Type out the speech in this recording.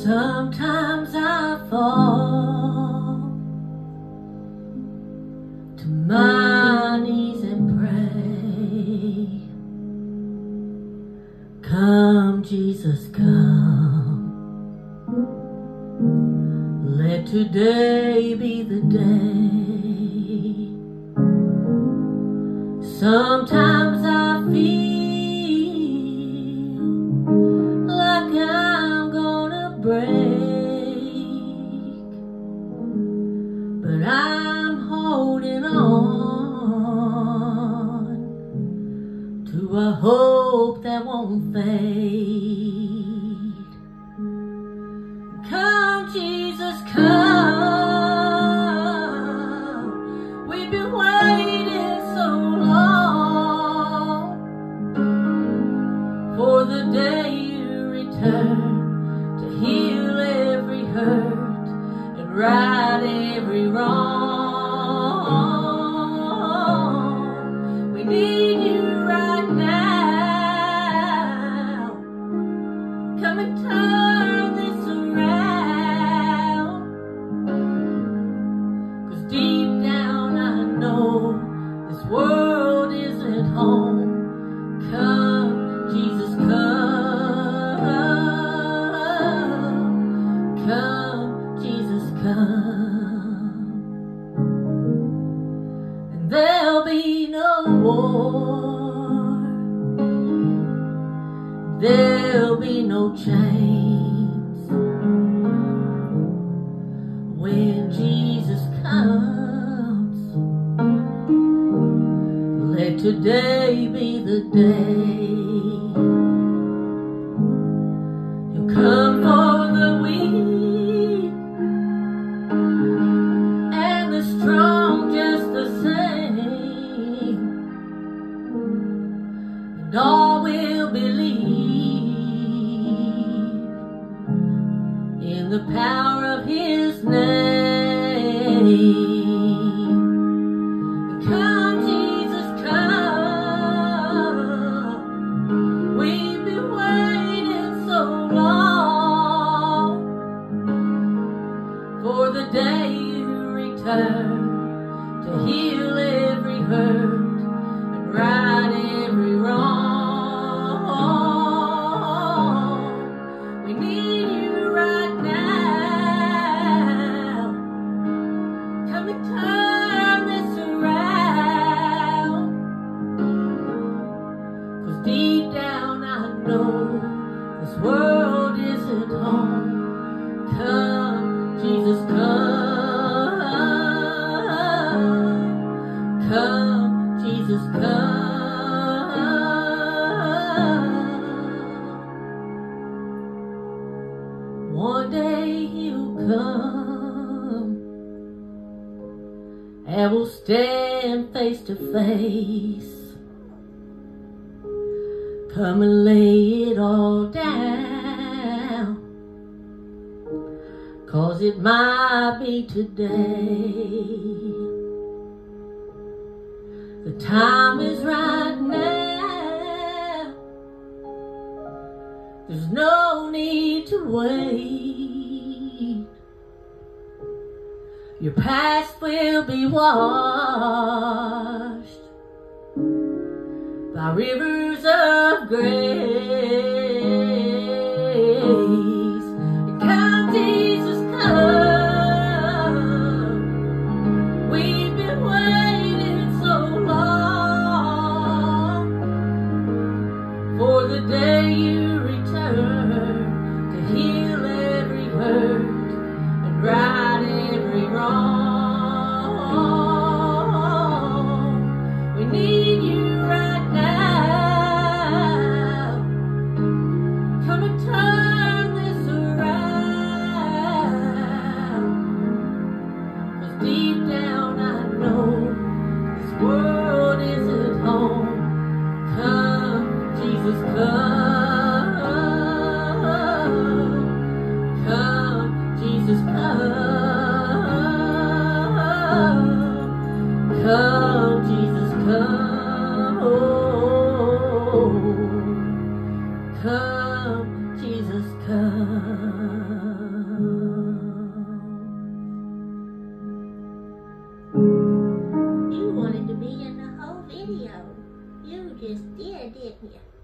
Sometimes I fall to my knees and pray. Come, Jesus, come. Let today be the day. Sometimes I feel like I'm gonna break, but I'm holding on to a hope that won't fade. Come, Jesus, come. We've been waiting so long for the day you return to heal every hurt and right every wrong. We need you right now. Come and turn this around. 'Cause deep down I know this world isn't home. Come, Jesus, come. Come, Jesus, come. And there'll be no war, there'll be no chains when Jesus comes. Let today be the day. He'll come for the weak and the strong just the same, and all will believe in the power of His name. Come, Jesus, come. We've been waiting so long for the day you return to heal every hurt and right every wrong. We need you right now. Come and turn this around. 'Cause deep down I know this world isn't home. Come, Jesus, come. Come, Jesus, come. One day He'll come and we'll stand face to face. Come and lay it all down, 'cause it might be today. The time is right now. There's no need to wait. Your past will be washed by rivers of grace. And come, Jesus, come. We've been waiting so long for the day you return to heal every hurt and right every wrong. We need you right now. Come and turn this around. 'Cause deep down I know this world isn't home. Come, Jesus, come. Come, Jesus, come. Come, Jesus, come. Oh, come, Jesus, come. just did, didn't you?